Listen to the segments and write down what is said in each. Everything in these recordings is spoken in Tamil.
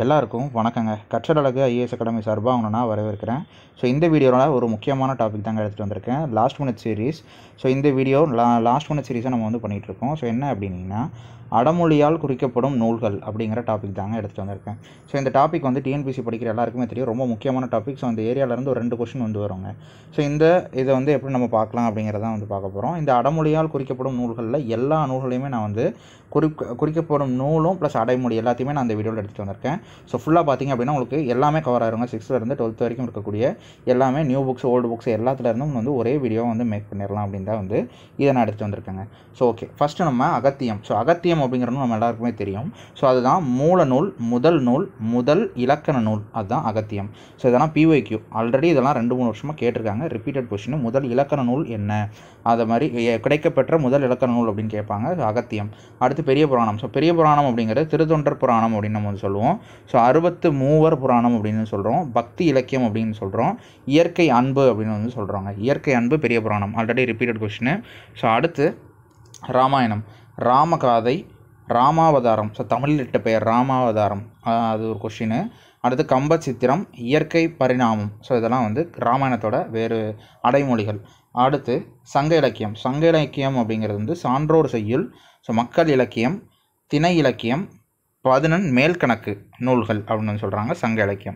எல்லாருக்கும் வணக்கங்க. கற்றல் அழகு ஐஏஎஸ் அகாடமி சார்பாக உங்களை நான் வரவேற்கிறேன். ஸோ இந்த வீடியோவில் ஒரு முக்கியமான டாபிக் தாங்க எடுத்துகிட்டு வந்திருக்கேன். Last minute series. ஸோ இந்த வீடியோ லாஸ்ட் மினிட் சீரீஸை நம்ம பண்ணிகிட்ருக்கோம். ஸோ என்ன அப்படின்னா, அடமொழியால் குறிக்கப்படும் நூல்கள் அப்படிங்கிற டாபிக் தாங்க எடுத்துகிட்டு வந்திருக்கேன். ஸோ இந்த டாபிக் டிஎன்பிசி படிக்கிற எல்லாருக்குமே தெரியும், ரொம்ப முக்கியமான டாபிக். ஸோ அந்த ஏரியாவிலேருந்து ஒரு 2 கொஸ்டின் வருங்க. ஸோ இதை எப்படி நம்ம பார்க்கலாம் அப்படிங்கிறதான் பார்க்க போகிறோம். இந்த அடமொழியால் குறிக்கப்படும் நூல்களில் எல்லா நூல்களையுமே நான் குறிக்கப்படும் நூலும் ப்ளஸ் அடைமொழி எல்லாத்தையுமே நான் அந்த வீடியோவில் எடுத்துகிட்டு வந்திருக்கேன். ஸோ ஃபுல்லாக பார்த்திங்க அப்படின்னா உங்களுக்கு எல்லாமே கவர் ஆகிருங்க. 6th 12th வரைக்கும் இருக்கக்கூடிய எல்லாமே நியூ புக்ஸ் ஓல்டு புக்ஸ் எல்லாத்துலேருந்தும் ஒரே வீடியோ மேக் பண்ணிடலாம் அப்படின்னு தான் இதை நான் எடுத்துகிட்டு வந்திருக்கேங்க. ஸோ ஓகே, ஃபஸ்ட்டு நம்ம அகத்தியம். ஸோ அகத்தியம் அப்படிங்கிறது நம்ம எல்லாருக்குமே தெரியும். ஸோ அதுதான் மூல நூல், முதல் இலக்கண நூல், அதுதான் அகத்தியம். ஸோ இதெல்லாம் பிஒய்க்யூ ஆல்ரெடி இதெல்லாம் 2-3 வருஷமாக கேட்டிருக்காங்க. Repeated question. முதல் இலக்கண நூல் என்ன, அதை மாதிரி கிடைக்கப்பெற்ற முதல் இலக்கண நூல் அப்படின்னு கேட்பாங்க. அகத்தியம். அடுத்து பெரிய புராணம். ஸோ பெரிய புராணம் அப்படிங்கிறது திருத்தொண்டர் புராணம் அப்படின்னு நம்ம சொல்லுவோம். ஸோ 63 புராணம் அப்படின்னு சொல்கிறோம். பக்தி இலக்கியம் அப்படின்னு சொல்கிறோம். இயற்கை அன்பு அப்படின்னு சொல்கிறோங்க. இயற்கை அன்பு Periya Puranam, already repeated question. So அடுத்து ராமாயணம், ராமகாதை, ராமாவதாரம். ஸோ தமிழில் இட்ட பெயர் ராமாவதாரம், அது ஒரு கொஸ்டின். அடுத்து கம்ப சித்திரம், இயற்கை பரிணாமம். ஸோ இதெல்லாம் ராமாயணத்தோட வேறு அடைமொழிகள். அடுத்து சங்க இலக்கியம். சங்க இலக்கியம் அப்படிங்கிறது சான்றோர் செய்யுள். ஸோ மக்கள் இலக்கியம், திணை இலக்கியம், 11 மேல்கணக்கு நூல்கள் அப்படின்னு சொல்கிறாங்க சங்க இலக்கியம்.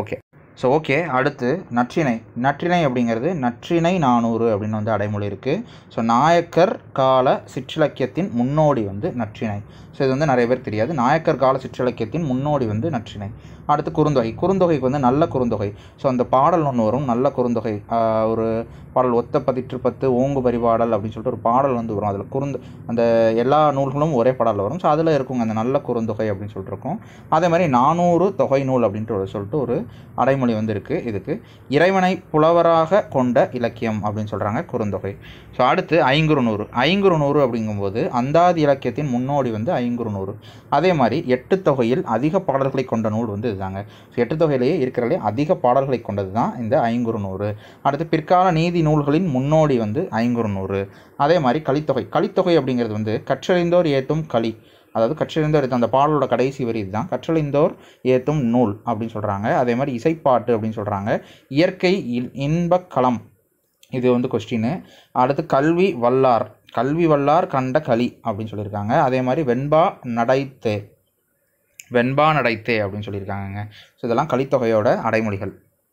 ஓகே. அடுத்து நற்றிணை. நற்றிணை அப்படிங்கிறது நற்றிணை 400 அப்படின்னு அடைமொழி இருக்குது. ஸோ நாயக்கர் கால சிற்றிலக்கியத்தின் முன்னோடி நற்றிணை. ஸோ இது நிறைய பேர் தெரியாது. நாயக்கர் கால சிற்றிலக்கியத்தின் முன்னோடி நற்றிணை. அடுத்து குறுந்தொகை. குறுந்தொகைக்கு நல்ல குறுந்தொகை. ஸோ அந்த பாடல் ஒன்று வரும், நல்ல குறுந்தொகை. ஒரு பாடல் ஒத்த பதிற்று 10 ஓங்கு பரிபாடல் அப்படின்னு சொல்லிட்டு ஒரு பாடல் வரும். அதில் அந்த எல்லா நூல்களும் ஒரே பாடலில் வரும். ஸோ அதில் இருக்குங்க அந்த நல்ல குறுந்தொகை அப்படின்னு சொல்லிட்டு இருக்கும். அதே மாதிரி 400 தொகை நூல் அப்படின்ட்டு சொல்லிட்டு ஒரு அடைமொழி இருக்குது. இதுக்கு இறைவனை புலவராக கொண்ட இலக்கியம் அப்படின்னு சொல்கிறாங்க குறுந்தொகை. ஸோ அடுத்து ஐங்குறுநூறு. ஐங்குறுநூறு அப்படிங்கும்போது அந்தாதி இலக்கியத்தின் முன்னோடி ஐங்குறுநூறு. அதே மாதிரி 8 தொகையில் அதிக பாடல்களை கொண்ட நூல் இதுதாங்க. ஸோ 8 தொகையிலேயே இருக்கிறதுலே அதிக பாடல்களை கொண்டது தான் இந்த ஐங்குறுநூறு. அடுத்து பிற்கால நீதி நூல்களின் முன்னோடி ஐங்குறுநூறு. அதே மாதிரி கலித்தொகை. கலித்தொகை அப்படிங்கிறது கற்றறிந்தோர் ஏத்தும் களி, அதாவது கற்றறிந்தோர் ஏற்றும் அந்த பாடலோட கடைசி வரி இதுதான், கற்றறிந்தோர் ஏத்தும் நூல் அப்படின்னு சொல்கிறாங்க. அதே மாதிரி இசைப்பாட்டு அப்படின்னு சொல்கிறாங்க. இயற்கை இன்பக் களம், இது கொஸ்டின். அடுத்து கல்வி வல்லார். கல்வி வல்லார் கண்ட களி அப்படின்னு சொல்லியிருக்காங்க. அதே மாதிரி வெண்பா நடைத்தே அப்படின்னு சொல்லியிருக்காங்க. ஸோ இதெல்லாம் கலித்தொகையோட அடைமொழிகள்.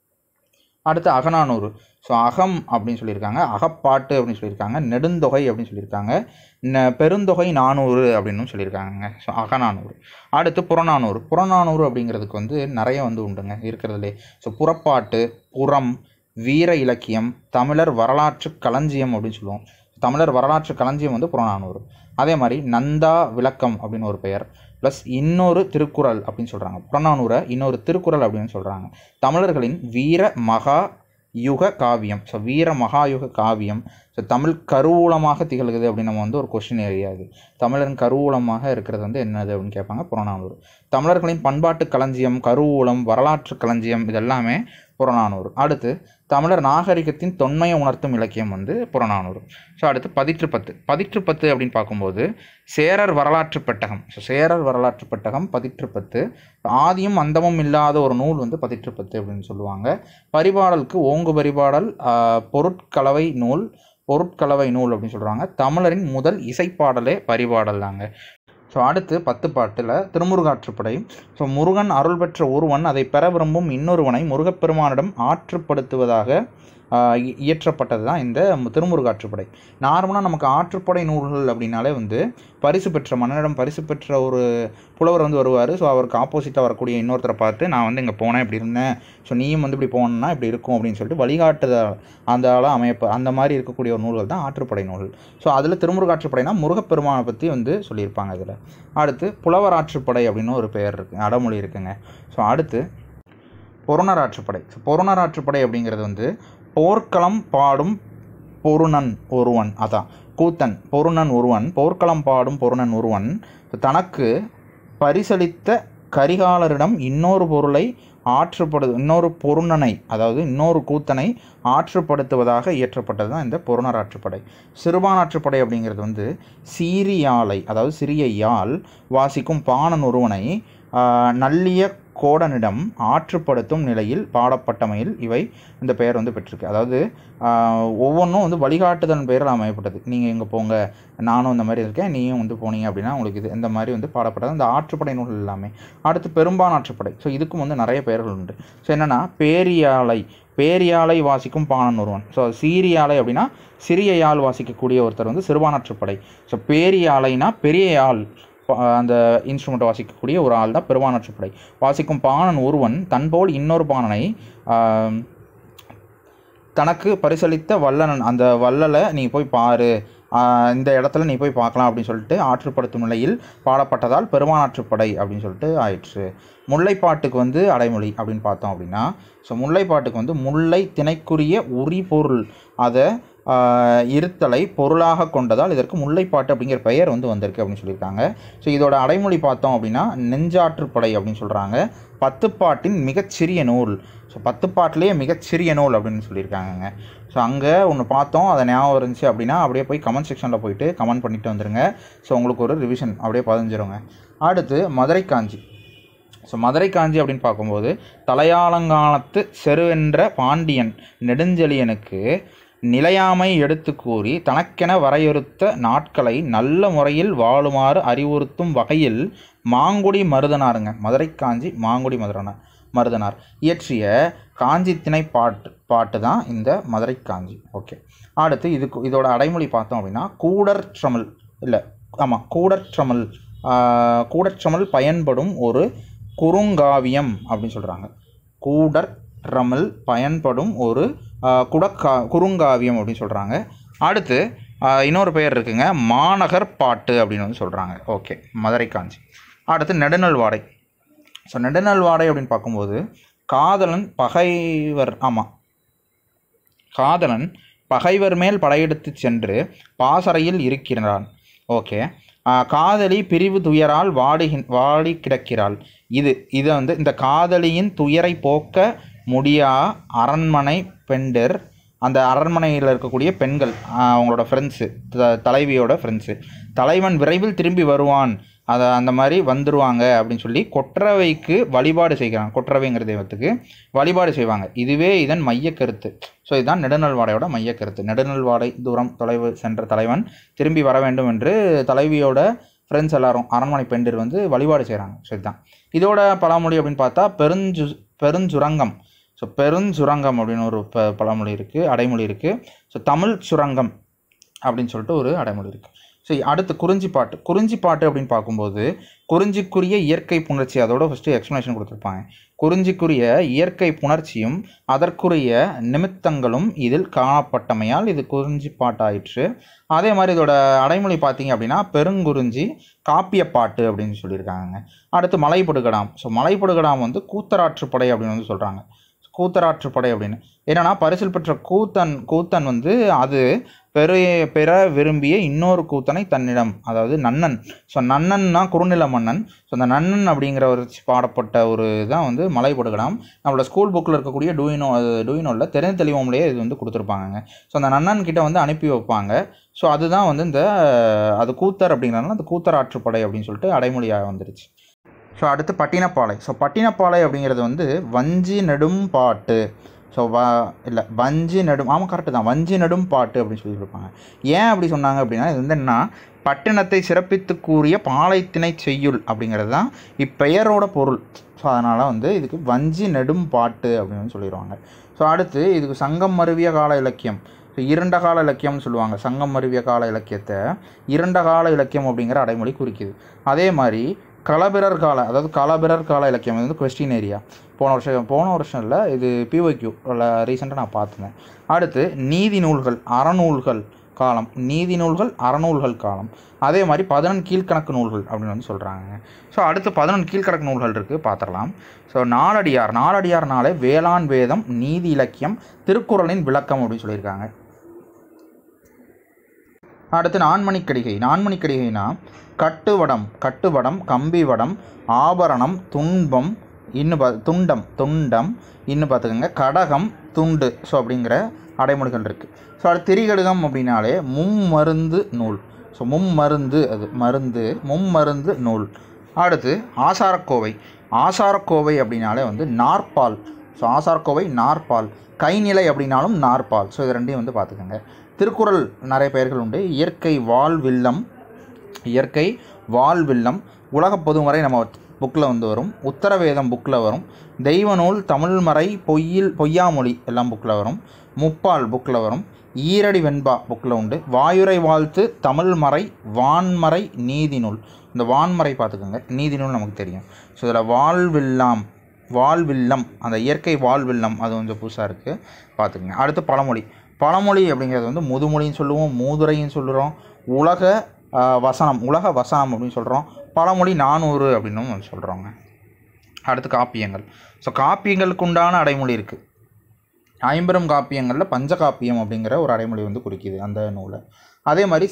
அடுத்து அகநானூறு. ஸோ அகம் அப்படின்னு சொல்லியிருக்காங்க, அகப்பாட்டு அப்படின்னு சொல்லியிருக்காங்க, நெடுந்தொகை அப்படின்னு சொல்லியிருக்காங்க, பெருந்தொகை 400 அப்படின்னு சொல்லியிருக்காங்க. ஸோ அகநானூறு. அடுத்து புறநானூறு. புறநானூறு அப்படிங்கிறதுக்கு நிறைய உண்டுங்க இருக்கிறதுலே. ஸோ புறப்பாட்டு, புறம், வீர இலக்கியம், தமிழர் வரலாற்று களஞ்சியம் அப்படின்னு சொல்லுவோம். தமிழர் வரலாற்று களஞ்சியம் புறநானூறு. அதே மாதிரி நந்தா விளக்கம் அப்படின்னு ஒரு பெயர், ப்ளஸ் இன்னொரு திருக்குறள் அப்படின்னு சொல்கிறாங்க. புறநானூரை இன்னொரு திருக்குறள் அப்படின்னு சொல்கிறாங்க. தமிழர்களின் வீர மகா யுக காவியம். ஸோ வீர மகாயுக காவியம். ஸோ தமிழ் கருவூலமாக திகழ்கிறது அப்படின்னு நம்ம ஒரு கொஸ்டின் எரியாது. தமிழரின் கருவூலமாக இருக்கிறது என்னது அப்படின்னு கேட்பாங்க. புறநானூறு. தமிழர்களின் பண்பாட்டு களஞ்சியம், கருவூலம், வரலாற்று களஞ்சியம், இதெல்லாமே புறநானூறு. அடுத்து தமிழர் நாகரிகத்தின் தொன்மையை உணர்த்தும் இலக்கியம் புறநானூறு. ஸோ அடுத்து பதிற்று 10. பதிற்று 10 அப்படின்னு பார்க்கும்போது சேரர் வரலாற்று பெட்டகம். ஸோ சேரர் வரலாற்று பெட்டகம் பதிற்று 10. ஆதியும் அந்தமும் இல்லாத ஒரு நூல் பதிற்று 10 அப்படின்னு சொல்லுவாங்க. பரிபாடலுக்கு ஓங்கு பரிபாடல், பொருட்கலவை நூல் அப்படின்னு சொல்கிறாங்க. தமிழரின் முதல் இசைப்பாடலே பரிபாடல் தாங்க. ஸோ அடுத்து 10 பாட்டில் திருமுருகாற்றுப்படை. ஸோ முருகன் அருள் பெற்ற ஒருவன் அதை பெற விரும்பும் இன்னொருவனை முருகப்பெருமானிடம் ஆற்றுப்படுத்துவதாக இயற்றப்பட்டது தான் இந்த திருமுருகாற்றுப்படை. நார்மலாக நமக்கு ஆற்றுப்படை நூல்கள் அப்படின்னாலே பரிசு பெற்ற மன்னனிடம் பரிசு பெற்ற ஒரு புலவர் வருவார். ஸோ அவருக்கு ஆப்போசிட்டாக வரக்கூடிய இன்னொருத்தரை பார்த்து நான் இங்கே போனேன், இப்படி இருந்தேன், ஸோ நீயும் இப்படி போனேன்னா இப்படி இருக்கும் அப்படின்னு சொல்லிட்டு வழிகாட்டுதல் அந்த அமைப்பு, அந்த மாதிரி இருக்கக்கூடிய ஒரு நூல்கள் தான் ஆற்றுப்படை நூல்கள். ஸோ அதில் திருமுருகாற்றுப்படைனா முருகப்பெருமானை பற்றி சொல்லியிருப்பாங்க இதில். அடுத்து புலவராற்றுப்படை அப்படின்னு ஒரு பெயர் இருக்குது, அடமொழி இருக்குங்க. ஸோ அடுத்து பொருணராற்றுப்படை. ஸோ பொருணராற்றுப்படை அப்படிங்கிறது போர்க்களம் பாடும் பொருணன் ஒருவன், அதான் கூத்தன். பொருணன் ஒருவன், போர்க்களம் பாடும் பொருணன் ஒருவன் தனக்கு பரிசளித்த கரிகாலரிடம் இன்னொரு பொருணனை, அதாவது இன்னொரு கூத்தனை ஆற்றுப்படுத்துவதாக இயற்றப்பட்டது தான் இந்த பொருணராற்றுப்படை. சிறுபானாற்றுப்படை அப்படிங்கிறது சீரியாலை, அதாவது சிறிய யாழ் வாசிக்கும் பாணன் ஒருவனை நல்லிய கோடனிடம் ஆற்றுப்படுத்தும் நிலையில் பாடப்பட்டமையில் இவை இந்த பெயர் வந்து பெற்றிருக்கு. அதாவது ஒவ்வொன்றும் வந்து வழிகாட்டுதல் பெயரில் அமையப்பட்டது. நீங்கள் எங்கே போங்க, நானும் இந்த மாதிரி இருக்கேன், நீயும் வந்து போனீங்க அப்படின்னா உங்களுக்கு இது இந்த மாதிரி வந்து பாடப்பட்டது இந்த ஆற்றுப்படை நூல்கள் எல்லாமே. அடுத்து பெரும்பான் ஆற்றுப்படை. ஸோ இதுக்கும் வந்து நிறைய பெயர்கள் உண்டு. ஸோ என்னென்னா பேரியாலை வாசிக்கும் பாணன் ஒருவன். ஸோ சீரியாலை அப்படின்னா சிறிய யாழ் வாசிக்கக்கூடிய ஒருத்தர் வந்து சிறுபானாற்றுப்படை. ஸோ பேரியாலைனா பெரிய யாழ் அந்த இன்ஸ்ட்ருமெண்ட்டை வாசிக்கக்கூடிய ஒரு ஆள் தான் பெரும்பானாற்றுப்படை. வாசிக்கும் பாணன் ஒருவன் தன்போல் இன்னொரு பாணனை தனக்கு பரிசளித்த வல்லனன், அந்த வள்ளலை நீ போய் பாரு, இந்த இடத்துல நீ போய் பார்க்கலாம் அப்படின்னு சொல்லிட்டு ஆற்றுப்படுத்தும் நிலையில் பாடப்பட்டதால் பெரும்பானாற்றுப்படை அப்படின்னு சொல்லிட்டு ஆயிடுச்சு. முல்லைப்பாட்டுக்கு வந்து அடைமொழி அப்படின்னு பார்த்தோம் அப்படின்னா, ஸோ முல்லைப்பாட்டுக்கு வந்து முல்லை திணைக்குரிய உரி பொருள் அதை இருத்தலை பொருளாக கொண்டதால் இதற்கு முல்லைப்பாட்டு அப்படிங்கிற பெயர் வந்து வந்திருக்கு அப்படின்னு சொல்லியிருக்காங்க. ஸோ இதோட அடைமொழி பார்த்தோம் அப்படின்னா நெஞ்சாற்றுப்படை அப்படின்னு சொல்கிறாங்க. 10 பாட்டின் மிகச்சிறிய நூல். ஸோ 10 பாட்டிலேயே மிகச்சிறிய நூல் அப்படின்னு சொல்லியிருக்காங்க. ஸோ அங்கே ஒன்று பார்த்தோம், அதை ஞாபகம் இருந்துச்சு அப்படின்னா அப்படியே போய் கமெண்ட் செக்ஷனில் போயிட்டு கமெண்ட் பண்ணிட்டு வந்துடுங்க. ஸோ உங்களுக்கு ஒரு ரிவிஷன் அப்படியே பதிஞ்சிருங்க. அடுத்து மதுரை காஞ்சி. ஸோ மதுரை காஞ்சி அப்படின்னு பார்க்கும்போது தலையாலங்கானத்து செருவென்ற பாண்டியன் நெடுஞ்செழியனுக்கு நிலையாமை எடுத்து கூறி தனக்கென வரையறுத்த நாட்களை நல்ல முறையில் வாழுமாறு அறிவுறுத்தும் வகையில் மாங்குடி மருதனாருங்க, மதுரை காஞ்சி மாங்குடி மருதனார் இயற்றிய காஞ்சி திணை பாட்டு தான் இந்த மதுரை காஞ்சி. ஓகே, அடுத்து இதோட அடைமொழி பார்த்தோம் அப்படின்னா கூடற்றமிழ் பயன்படும் ஒரு குறுங்காவியம் அப்படின்னு சொல்கிறாங்க. கூடற்றமிழ் பயன்படும் ஒரு குறுங்காவியம் அப்படின்னு சொல்கிறாங்க. அடுத்து இன்னொரு பெயர் இருக்குங்க, மாநகர் பாட்டு அப்படின்னு வந்து சொல்கிறாங்க. ஓகே, மதுரை காஞ்சி. அடுத்து நெடுநல் வாடை. ஸோ நெடுநல் வாடை அப்படின்னு பார்க்கும்போது காதலன் பகைவர் மேல் படையெடுத்து சென்று பாசறையில் இருக்கிறான். ஓகே, காதலி பிரிவு துயரால் வாடி கிடக்கிறாள். இதை வந்து இந்த காதலியின் துயரை போக்க முடியா அரண்மனை பெண்டர், அந்த அரண்மனையில் இருக்கக்கூடிய பெண்கள் அவங்களோட ஃப்ரெண்ட்ஸு, தலைவியோட ஃப்ரெண்ட்ஸு, தலைவன் விரைவில் திரும்பி வருவான், அந்த மாதிரி வந்துடுவாங்க அப்படின்னு சொல்லி கொற்றவைக்கு வழிபாடு செய்கிறாங்க. கொற்றவைங்கிற தெய்வத்துக்கு வழிபாடு செய்வாங்க. இதுவே இதன் மையக்கருத்து. ஸோ இதுதான் நெடுநல் வாடையோட மையக்கருத்து. நெடுநல் வாடை தொலைவு சென்ற தலைவன் திரும்பி வர வேண்டும் என்று தலைவியோட ஃப்ரெண்ட்ஸ் எல்லாரும் அரண்மனை பெண்டர் வந்து வழிபாடு செய்கிறாங்க. ஸோ இதுதான் இதோட பழமொழி அப்படின்னு பார்த்தா பெருஞ்சுரங்கம். ஸோ பெருஞ்சுரங்கம் அப்படின்னு ஒரு பழமொழி இருக்குது, அடைமொழி இருக்குது. ஸோ தமிழ் சுரங்கம் அப்படின்னு சொல்லிட்டு ஒரு அடைமொழி இருக்குது. ஸோ அடுத்து குறிஞ்சிப்பாட்டு அப்படின்னு பார்க்கும்போது குறிஞ்சிக்குரிய இயற்கை புணர்ச்சி, அதோட ஃபஸ்ட்டு எக்ஸ்ப்ளனேஷன் கொடுத்துருப்பாங்க. குறிஞ்சிக்குரிய இயற்கை புணர்ச்சியும் அதற்குரிய நிமித்தங்களும் இதில் காணப்பட்டமையால் இது குறிஞ்சிப்பாட்டாயிற்று. அதே மாதிரி இதோட அடைமொழி பார்த்தீங்க அப்படின்னா பெருங்குறிஞ்சி காப்பியப்பாட்டு அப்படின்னு சொல்லியிருக்காங்க. அடுத்து மலைப்படுகடாம். ஸோ மலைப்படுகடாம் வந்து கூத்தராற்றுப்படை அப்படின்னு வந்து சொல்கிறாங்க. கூத்தராற்றுப்படை அப்படின்னு என்னென்னா பரிசில் பெற்ற கூத்தன் வந்து அது பெற விரும்பிய இன்னொரு கூத்தனை தன்னிடம், அதாவது நன்னன். ஸோ நன்னன்னா குறுநில மன்னன். ஸோ அந்த நன்னன் அப்படிங்கிற ஒரு பாடப்பட்ட ஒரு தான் வந்து மலைப்படுகடாம். நம்மளோட ஸ்கூல் புக்கில் இருக்கக்கூடிய டூயினோவில் தெரிந்து தெளிவோம்லேயே இது வந்து கொடுத்துருப்பாங்க. ஸோ அந்த நன்னன் கிட்ட வந்து அனுப்பி வைப்பாங்க. ஸோ அதுதான் வந்து அது கூத்தர் அப்படிங்கிறதுனால அந்த கூத்தர் ஆற்றுப்படை அப்படின்னு சொல்லிட்டு அடைமொழியாக வந்துருச்சு. ஸோ அடுத்து பட்டினப்பாலை. ஸோ பட்டினப்பாலை அப்படிங்கிறது வந்து வஞ்சி நெடும் பாட்டு. ஸோ வஞ்சி நெடும், ஆமாம் கரெக்டு தான், வஞ்சி நெடும் பாட்டு அப்படின்னு சொல்லியிருப்பாங்க. ஏன் அப்படி சொன்னாங்க அப்படின்னா இது வந்து என்னன்னா பட்டினத்தை சிறப்பித்து கூறிய பாலைத்திணை செய்யுள் அப்படிங்கிறது தான் இப்பெயரோட பொருள். ஸோ அதனால் வந்து இதுக்கு வஞ்சி நெடும் பாட்டு அப்படின்னு சொல்லிடுவாங்க. ஸோ அடுத்து இதுக்கு சங்கம் மருவிய கால இலக்கியம். ஸோ இரண்ட கால இலக்கியம்னு சொல்லுவாங்க. சங்கம் மருவிய கால இலக்கியத்தை இரண்ட கால இலக்கியம் அப்படிங்கிற அடைமொழி குறிக்குது. அதே மாதிரி களபிரர் கால, அதாவது களபிரர் கால இலக்கியம் வந்து கொஸ்டின் ஏரியா. போன வருஷம் இல்லை, இது PYQ ரீசெண்டாக நான் பார்த்துருந்தேன். அடுத்து நீதி நூல்கள் அறநூல்கள் காலம், நீதி நூல்கள் அறநூல்கள் காலம். அதே மாதிரி 11 கீழ்கணக்கு நூல்கள் அப்படின்னு வந்து சொல்கிறாங்க. ஸோ அடுத்து 11 கீழ்கணக்கு நூல்கள் இருக்குது, பார்த்துடலாம். ஸோ நாலடியார்னாலே வேளாண் வேதம், நீதி இலக்கியம், திருக்குறளின் விளக்கம் அப்படின்னு சொல்லியிருக்காங்க. அடுத்து நான்மணிக்கடிகைனா கட்டுவடம், கம்பிவடம், ஆபரணம், துன்பம், துண்டம் இன்னும் பார்த்துக்கோங்க, கடகம், துண்டு. ஸோ அப்படிங்கிற அடைமொழிகள் இருக்குது. ஸோ அது திரிகடுகம் அப்படின்னாலே மும்மருந்து நூல். ஸோ மும்மருந்து நூல். அடுத்து ஆசாரக்கோவை அப்படின்னாலே வந்து நாற்பால். ஸோ ஆசாரக்கோவை நாற்பால். கைநிலை அப்படின்னாலும் நாற்பால். ஸோ இது ரெண்டையும் வந்து பார்த்துக்கோங்க. திருக்குறள் நிறைய பெயர்கள் உண்டு. இயற்கை வாழ்வில்லம், இயற்கை வாழ்வில்லம், உலக பொதுமறை நம்ம புக்கில் வந்து வரும். உத்தரவேதம் புக்கில் வரும். தெய்வநூல், தமிழ்மறை, பொய்யாமொழி எல்லாம் புக்கில் வரும். முப்பால் புக்கில் வரும். ஈரடி வெண்பா புக்கில் உண்டு. வாயுரை வாழ்த்து, தமிழ்மறை, வான்மறை, நீதிநூல். இந்த வான்மறை பார்த்துக்கோங்க, நீதிநூல் நமக்கு தெரியும். ஸோ இதில் வாழ்வில்லம், அந்த இயற்கை வாழ்வில்லம் அது கொஞ்சம் புதுசாக இருக்குது, பார்த்துக்கோங்க. அடுத்து பழமொழி. பழமொழி அப்படிங்கிறது வந்து முதுமொழின்னு சொல்லுவோம், மூதுரைன்னு சொல்லுறோம், உலக வசனம் அப்படின்னு சொல்கிறோம். பழமொழி 400 அப்படின்னு சொல்கிறோங்க. அடுத்து காப்பியங்கள். ஸோ காப்பியங்களுக்கு உண்டான அடைமொழி இருக்குது. 50 காப்பியங்களில் பஞ்சகாப்பியம் அப்படிங்கிற ஒரு அடைமொழி வந்து குறிக்குது அந்த நூலை. அதே மாதிரி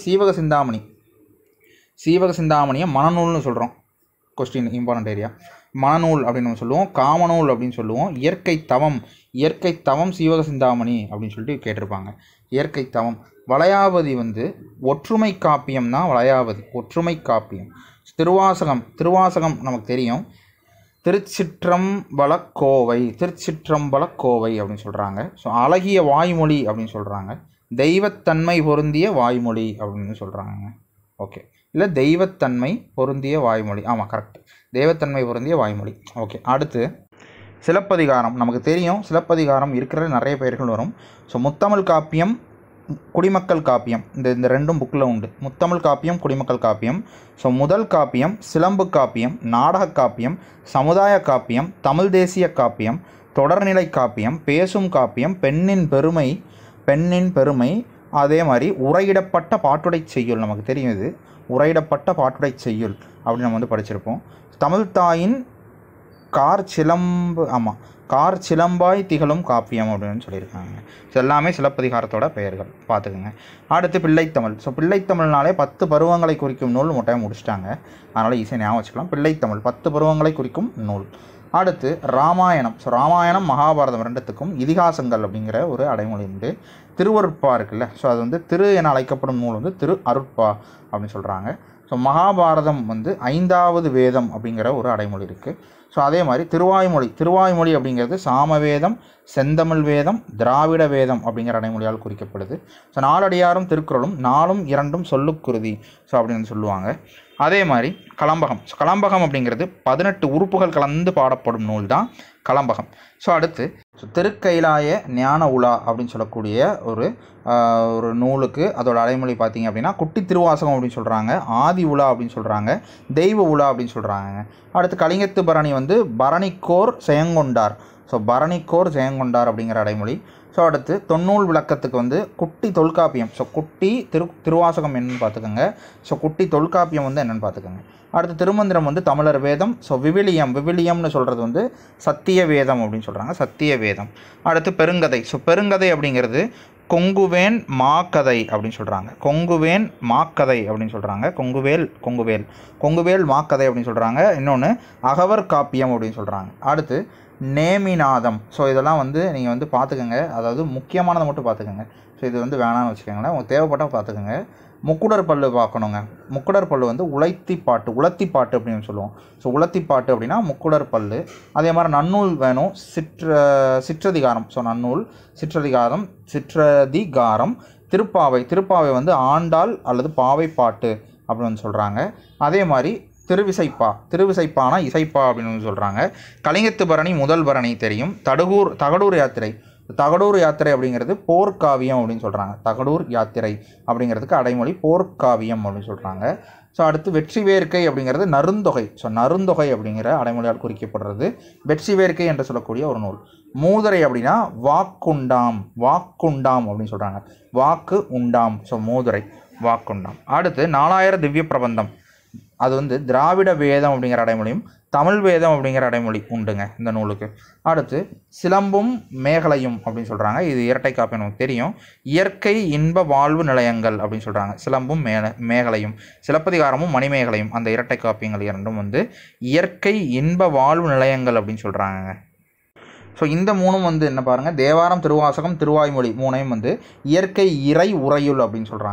சீவக சிந்தாமணியை மனநூல்னு சொல்கிறோம். Question important area. மனநூல் அப்படின்னு நம்ம சொல்லுவோம், காமநூல் அப்படின்னு சொல்லுவோம். இயற்கை தவம் சீவக சிந்தாமணி அப்படின்னு சொல்லிட்டு கேட்டிருப்பாங்க. இயற்கை தவம். வளையாபதி வந்து ஒற்றுமை காப்பியம் தான். வளையாபதி ஒற்றுமை காப்பியம். திருவாசகம் நமக்கு தெரியும். திருச்சிற்றம்பலக்கோவை அப்படின்னு சொல்கிறாங்க. ஸோ அழகிய வாய்மொழி அப்படின்னு சொல்கிறாங்க. தெய்வத்தன்மை பொருந்திய வாய்மொழி அப்படின்னு சொல்கிறாங்க. ஓகே, இல்லை தெய்வத்தன்மை பொருந்திய வாய்மொழி. ஆமாம், கரெக்ட், தெய்வத்தன்மை பொருந்திய வாய்மொழி. ஓகே. அடுத்து சிலப்பதிகாரம். நமக்கு தெரியும் சிலப்பதிகாரம் இருக்கிற நிறைய பெயர்கள் வரும். ஸோ முத்தமிழ் காப்பியம், குடிமக்கள் காப்பியம், இந்த ரெண்டும் புக்கில் உண்டு. முத்தமிழ் காப்பியம், குடிமக்கள் காப்பியம். ஸோ முதல் காப்பியம் சிலம்பு காப்பியம், நாடக காப்பியம், சமுதாய காப்பியம், தமிழ் தேசிய காப்பியம், தொடர்நிலை காப்பியம், பேசும் காப்பியம், பெண்ணின் பெருமை. அதே மாதிரி உரையிடப்பட்ட பாட்டுடை செய்யுள். நமக்கு தெரியும் இது உரையிடப்பட்ட பாட்டுடை செய்யுள் அப்படின்னு நம்ம வந்து படிச்சிருப்போம். தமிழ்தாயின் கார் சிலம்பாய் திகழும் காப்பியம் அப்படின்னு சொல்லியிருக்காங்க. ஸோ எல்லாமே சிலப்பதிகாரத்தோட பெயர்கள், பார்த்துக்குங்க. அடுத்து பிள்ளைத்தமிழ். ஸோ பிள்ளைத்தமிழ்னாலே 10 பருவங்களை குறிக்கும் நூல் மொட்டையாக முடிச்சிட்டாங்க, அதனால் ஈஸியாக ஞாபகம் வச்சுக்கலாம். பிள்ளைத்தமிழ் 10 பருவங்களை குறிக்கும் நூல். அடுத்து ராமாயணம். ஸோ ராமாயணம் மகாபாரதம் ரெண்டுத்துக்கும் இதிகாசங்கள் அப்படிங்கிற ஒரு அடைமொழி உண்டு. திருவருட்பா இருக்குல்ல, ஸோ அது வந்து திரு என அழைக்கப்படும் நூல் வந்து திரு அருட்பா அப்படின்னு சொல்கிறாங்க. ஸோ மகாபாரதம் வந்து 5வது வேதம் அப்படிங்கிற ஒரு அடைமொழி இருக்குது. ஸோ அதே மாதிரி திருவாய்மொழி அப்படிங்கிறது சாமவேதம், செந்தமிழ் வேதம், திராவிட வேதம் அப்படிங்கிற அடைமொழியால் குறிக்கப்படுது. ஸோ நாலடியாரும் திருக்குறளும் 4ம் 2ம் சொல்லுக்குருதி ஸோ அப்படின்னு சொல்லுவாங்க. அதே மாதிரி கலம்பகம் அப்படிங்கிறது 18 உறுப்புகள் கலந்து பாடப்படும் நூல் தான் கலம்பகம். ஸோ அடுத்து திருக்கைலாய ஞான உலா அப்படின்னு சொல்லக்கூடிய ஒரு நூலுக்கு அதோட அடைமொழி பார்த்தீங்க அப்படின்னா குட்டி திருவாசகம் அப்படின்னு சொல்கிறாங்க, ஆதி உலா அப்படின்னு சொல்கிறாங்க, தெய்வ உலா அப்படின்னு சொல்கிறாங்க. அடுத்து கலிங்கத்து பரணி வந்து பரணிக்கோர் செயங்கொண்டார். ஸோ பரணிக்கோர் செயங்கொண்டார் அப்படிங்கிற அடைமொழி. ஸோ அடுத்து தொன்னூல் விளக்கத்துக்கு வந்து குட்டி தொல்காப்பியம். ஸோ குட்டி திருவாசகம் என்னன்னு பார்த்துக்கோங்க. ஸோ குட்டி தொல்காப்பியம் வந்து என்னென்னு பார்த்துக்கோங்க. அடுத்து திருமந்திரம் வந்து தமிழர் வேதம். ஸோ விவிலியம்னு சொல்கிறது வந்து சத்திய வேதம் அப்படின்னு சொல்கிறாங்க, சத்திய வேதம். அடுத்து பெருங்கதை. ஸோ பெருங்கதை அப்படிங்கிறது கொங்குவேன் மாக்கதை அப்படின்னு சொல்கிறாங்க, கொங்குவேல் மாக்கதை அப்படின்னு சொல்கிறாங்க. இன்னொன்று அகவர் காப்பியம் அப்படின்னு சொல்கிறாங்க. அடுத்து நேமிநாதம். ஸோ இதெல்லாம் வந்து நீங்கள் வந்து பார்த்துக்கோங்க, அதாவது முக்கியமானதை மட்டும் பார்த்துக்கோங்க. ஸோ இது வந்து வேணான்னு வச்சுக்கோங்களேன், உங்களுக்கு தேவைப்பட்டால் பார்த்துக்கோங்க. முக்குடர் பல்லு பார்க்கணுங்க. முக்குடர் பல்லு வந்து உலத்திப்பாட்டு அப்படின்னு சொல்லுவோம். ஸோ உலத்திப்பாட்டு அப்படின்னா முக்குடர் பல்லு. அதே மாதிரி நன்னூல் வேணும், சிற்றதிகாரம். ஸோ நன்னூல், சிற்றதிகாரம். திருப்பாவை வந்து ஆண்டாள் அல்லது பாவை பாட்டு அப்படின்னு சொல்கிறாங்க. அதே மாதிரி திருவிசைப்பானா இசைப்பா அப்படின்னு சொல்கிறாங்க. கலிங்கத்து பரணி முதல் பரணி தெரியும். தகடூர் யாத்திரை அப்படிங்கிறது போர்க்காவியம் அப்படின்னு சொல்கிறாங்க. தகடூர் யாத்திரை அப்படிங்கிறதுக்கு அடைமொழி போர்க்காவியம் அப்படின்னு சொல்கிறாங்க. ஸோ அடுத்து வெற்றி வேர்க்கை அப்படிங்கிறது நருந்தொகை. ஸோ நருந்தொகை அப்படிங்கிற அடைமொழியால் குறிக்கப்படுறது வெற்றி வேர்க்கை என்று சொல்லக்கூடிய ஒரு நூல். மூதுரை அப்படின்னா வாக்குண்டாம் அப்படின்னு சொல்கிறாங்க, வாக்கு உண்டாம். ஸோ மூதுரை, வாக்குண்டாம். அடுத்து 4000 திவ்ய பிரபந்தம். அது வந்து திராவிட வேதம் அப்படிங்கிற அடைமொழியும் தமிழ் வேதம் அப்படிங்கிற அடைமொழி உண்டுங்க இந்த நூலுக்கு. அடுத்து சிலம்பும் மேகலையும் அப்படின்னு சொல்கிறாங்க. இது இரட்டை காப்பியம் நமக்கு தெரியும். இயற்கை இன்ப வாழ்வு நிலையங்கள் அப்படின்னு சொல்கிறாங்க. சிலம்பும் மேகலையும், சிலப்பதிகாரமும் மணிமேகலையும், அந்த இரட்டை காப்பியங்கள் இரண்டும் வந்து இயற்கை இன்ப வாழ்வு நிலையங்கள் அப்படின்னு சொல்கிறாங்க. ஸோ இந்த 3ம் வந்து என்ன பாருங்கள், தேவாரம், திருவாசகம், திருவாய்மொழி 3ஐயும் வந்து இயற்கை இறை உரையுள் அப்படின்னு சொல்கிறாங்க.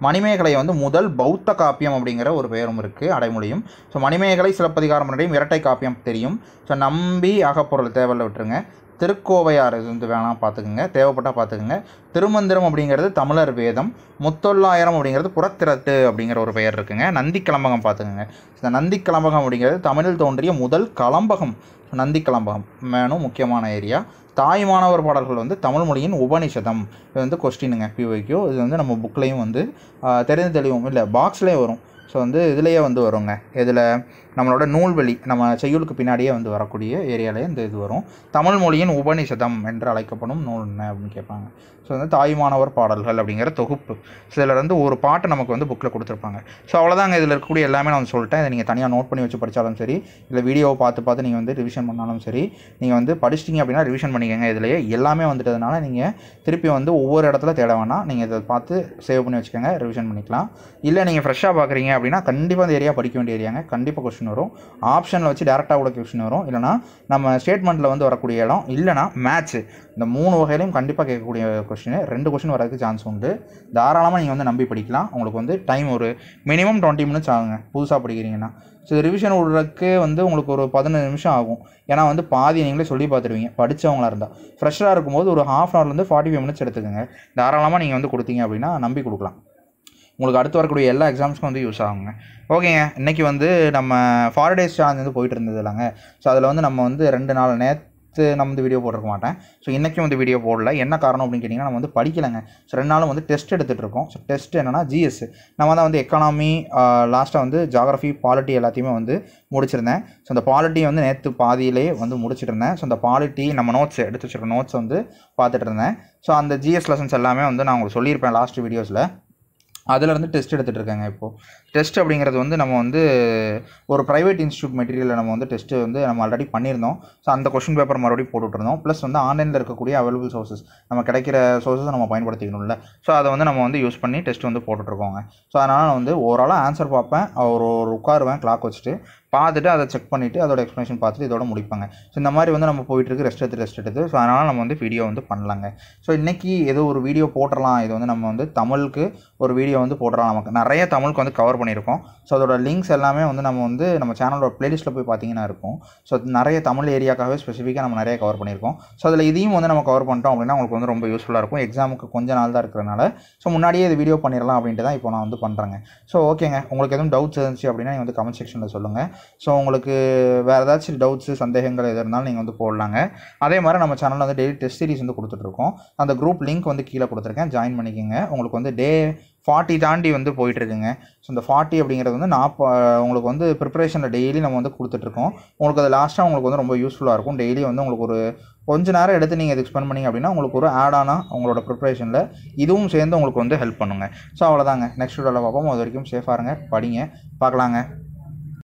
மணிமேகலை வந்து முதல் பௌத்த காப்பியம் அப்படிங்கிற ஒரு பெயரும் இருக்குது, அடைமொழியும். ஸோ மணிமேகலை, சிலப்பதிகாரம் ரெண்டையும் இரட்டை காப்பியம் தெரியும். ஸோ நம்பி அகப்பொருள் தேவையில்ல விட்டுருங்க. திருக்கோவையார் இது வந்து வேணாம் பார்த்துக்குங்க, தேவைப்பட்டால் பார்த்துக்குங்க. திருமந்திரம் அப்படிங்கிறது தமிழர் வேதம். முத்தொள்ளாயிரம் அப்படிங்கிறது புறத்திரட்டு அப்படிங்கிற ஒரு பெயர் இருக்குங்க. நந்தி கலம்பகம் பார்த்துக்குங்க. இந்த நந்தி கலம்பகம் அப்படிங்கிறது தமிழில் தோன்றிய முதல் கலம்பகம். நந்தி கலம்பகம் மேனும் முக்கியமான ஏரியா. தாய்மானவர் பாடல்கள் வந்து தமிழ் மொழியின் உபநிஷதம். இது வந்து கொஸ்டினுங்க, பிஒய்க்யூ. இது வந்து நம்ம புக்லேயும் வந்து தெரிந்து தெளிவும் இல்லை பாக்ஸ்லேயே வரும். ஸோ வந்து இதுலேயே வந்து வருங்க, இதில் நம்மளோட நூல்வெளி நம்ம செய்யுளுக்கு பின்னாடியே வந்து வரக்கூடிய ஏரியாவிலே இந்த இது வரும். தமிழ் மொழியின் உபநிஷதம் என்று அழைக்கப்படும் நூல் என்ன அப்படின்னு கேட்பாங்க. ஸோ வந்து தாய்மானவர் பாடல்கள் அப்படிங்கிற தொகுப்பு. ஸோ இதில் வந்து ஒரு பாட்டு நமக்கு வந்து புக்கில் கொடுத்துருப்பாங்க. ஸோ அவ்வளோதாங்க, இதில் இருக்கக்கூடிய எல்லாமே நான் சொல்லிட்டேன். இதை நீங்கள் தனியாக நோட் பண்ணி வச்சு படித்தாலும் சரி, இல்லை வீடியோவை பார்த்து நீங்கள் வந்து ரிவிஷன் பண்ணாலும் சரி, நீங்கள் வந்து படிச்சிட்டிங்க அப்படின்னா ரிவிஷன் பண்ணிக்கோங்க. இதிலேயே எல்லாமே வந்துட்டதுனால நீங்கள் திருப்பி வந்து ஒவ்வொரு இடத்துல தேட வேணாம், நீங்கள் இதை பார்த்து சேவ் பண்ணி வச்சுக்கோங்க, ரிவிஷன் பண்ணிக்கலாம். இல்லை நீங்கள் ஃப்ரெஷ்ஷாக பார்க்குறீங்க அப்படின்னா கண்டிப்பாக அந்த ஏரியா படிக்க வேண்டிய ஏரியாங்க. கண்டிப்பாக கொஸ்டின் வரும், ஆப்ஷனில் வச்சு டேரெக்டாக கூட கொஸ்டின் வரும், இல்லைனா நம்ம ஸ்டேட்மெண்ட்டில் வந்து வரக்கூடிய இடம், இல்லைனா மேட்ச்சு. இந்த 3 வகையிலையும் கண்டிப்பாக கேட்கக்கூடிய கொஸ்டின், 2 கொஸ்டின் வரதுக்கு சான்ஸ் உண்டு. தாராளமாக நீங்கள் வந்து நம்பி படிக்கலாம். உங்களுக்கு வந்து டைம் ஒரு மினிமம் 20 மினிட்ஸ் ஆகுங்க புதுசாக படிக்கிறீங்கன்னா. ஸோ ரிவிஷன் விடுறதுக்கு வந்து உங்களுக்கு ஒரு 15 நிமிஷம் ஆகும். ஏன்னா வந்து பாதி நீங்களே சொல்லி பார்த்துருவீங்க படித்தவங்களா இருந்தால். ஃப்ரெஷ்ஷாக இருக்கும்போது ஒரு ½ ஹவர்லேருந்து 45 மினிட்ஸ் எடுத்துக்கோங்க. தாராளமாக நீங்கள் வந்து கொடுத்தீங்க அப்படின்னா நம்பி கொடுக்கலாம். உங்களுக்கு அடுத்து வரக்கூடிய எல்லா எக்ஸாம்ஸ்க்கும் வந்து யூஸ் ஆகுங்க. ஓகேங்க, இன்றைக்கி வந்து நம்ம 4 days சேலஞ்ச் வந்து போயிட்டு இருந்தது இல்லைங்க. ஸோ அதில் வந்து நம்ம வந்து 2 நாள் நேற்று நம்ம வந்து வீடியோ போட்டிருக்க மாட்டேன். ஸோ இன்றைக்கும் வந்து வீடியோ போடல. என்ன காரணம் அப்படின்னு கேட்டிங்கன்னா, நம்ம வந்து படிக்கலைங்க. ஸோ 2 நாளும் வந்து டெஸ்ட் எடுத்துகிட்டு இருக்கோம். ஸோ டெஸ்ட் என்னென்னா ஜிஎஸ். நம்ம தான் வந்து எக்கானமி, லாஸ்ட்டாக வந்து ஜாகிரஃபி, பாலிட்டி எல்லாத்தையுமே வந்து முடிச்சிருந்தேன். ஸோ அந்த பாலிட்டி வந்து நேற்று பாதியிலே வந்து முடிச்சுட்டு இருந்தேன். ஸோ அந்த பாலிட்டி நம்ம நோட்ஸ் எடுத்து வச்சுருக்க நோட்ஸ் வந்து பார்த்துட்டு இருந்தேன். ஸோ அந்த ஜிஎஸ் லெசன்ஸ் எல்லாமே வந்து நான் உங்களுக்கு சொல்லியிருப்பேன் லாஸ்ட் வீடியோஸில். அதிலேருந்து டெஸ்ட் எடுத்துகிட்டு இருக்காங்க. இப்போது டெஸ்ட் அப்படிங்கிறது வந்து நம்ம வந்து ஒரு ப்ரைவேட் இன்ஸ்டியூட் மெட்டீரியலில் நம்ம வந்து டெஸ்ட்டு வந்து நம்ம ஆல்ரெடி பண்ணியிருந்தோம். ஸோ அந்த கொஸ்டின் பேப்பர் மறுபடியும் போட்டுட்ருந்தோம். ப்ளஸ் வந்து ஆன்லைனில் இருக்கக்கூடிய அவைலபிள் சோர்சஸ், நம்ம கிடைக்கிற சோர்ஸஸ் நம்ம பயன்படுத்திக்கணும்ல. ஸோ அதை வந்து நம்ம வந்து யூஸ் பண்ணி டெஸ்ட் வந்து போட்டுட்ருக்கோங்க. ஸோ அதனால் நான் வந்து ஓவராலாக ஆன்சர் பார்ப்பேன், ஒரு உட்காருவேன் கிளாக் வச்சுட்டு, பார்த்துட்டு அதை செக் பண்ணிவிட்டு அதோட எக்ஸ்ப்ளனேஷன் பார்த்துட்டு இதோட முடிப்பாங்க. ஸோ இந்த மாதிரி வந்து நம்ம போயிட்டுருக்கு ரெஸ்ட் எடுத்து. ஸோ அதனால் நம்ம வந்து வீடியோ வந்து பண்ணலாங்க. ஸோ இன்றைக்கி ஏதோ ஒரு வீடியோ போட்டுடலாம். இது வந்து நம்ம வந்து தமிழுக்கு ஒரு வீடியோ வந்து போட்டுடலாம். நமக்கு நிறைய தமிழுக்கு வந்து கவர் பண்ணியிருக்கோம். ஸோ அதோட லிங்க்ஸ் எல்லாமே வந்து நம்ம சேனலோட ப்ளேலிஸ்ட்டில் போய் பார்த்தீங்கன்னா இருக்கும். ஸோ நிறைய தமிழ் ஏரியாக்காகவே ஸ்பெசிஃபிக்காக நம்ம நிறைய கவர் பண்ணியிருக்கோம். ஸோ அதில் இதையும் வந்து நம்ம கவர் பண்ணிட்டோம் அப்படின்னா உங்களுக்கு வந்து ரொம்ப யூஸ்ஃபுல்லாக இருக்கும். எக்ஸாமுக்கு கொஞ்சம் நாள் தான் இருக்கிறனால ஸோ முன்னாடியே இது வீடியோ பண்ணிடலாம் அப்படின்ட்டு தான் இப்போ நான் வந்து பண்ணுறேங்க. ஸோ ஓகேங்க, உங்களுக்கு எதுவும் டவுட்ஸ் இருந்துச்சு அப்படின்னா நீங்கள் வந்து கமெண்ட் செக்ஷனில் சொல்லுங்கள். ஸோ உங்களுக்கு வேறு ஏதாச்சும் டவுட்ஸு, சந்தேகங்கள் எது இருந்தாலும் நீங்கள் வந்து போடலாங்க. அதே மாதிரி நம்ம சேனலில் வந்து டெய்லி டெஸ்ட் சீரிஸ் வந்து கொடுத்துட்ருக்கோம். அந்த குரூப் லிங்க் வந்து கீழே கொடுத்துருக்கேன், ஜாயின் பண்ணிக்கோங்க. உங்களுக்கு வந்து டே 40 தாண்டி வந்து போயிட்டுருக்குங்க. ஸோ இந்த 40 அப்படிங்கிறது வந்து உங்களுக்கு வந்து ப்ரிப்பரேஷனில் டெய்லி நம்ம வந்து கொடுத்துட்ருக்கோம். உங்களுக்கு அது லாஸ்ட்டாக உங்களுக்கு வந்து ரொம்ப யூஸ்ஃபுல்லாக இருக்கும். டெய்லி வந்து உங்களுக்கு ஒரு கொஞ்ச நேரம் எடுத்து நீங்கள் இதுக்கு ஸ்பெண்ட் பண்ணிங்க அப்படின்னா உங்களுக்கு ஒரு ஆடானா உங்களோட ப்ரிப்பரேஷனில் இதுவும் சேர்ந்து உங்களுக்கு வந்து ஹெல்ப் பண்ணுங்க. ஸோ அவ்வளோதாங்க, நெக்ஸ்ட் வீடியோவில் பார்ப்போம். அது வரைக்கும் சேஃபாக இருங்க, படிங்க, பார்க்கலாங்க.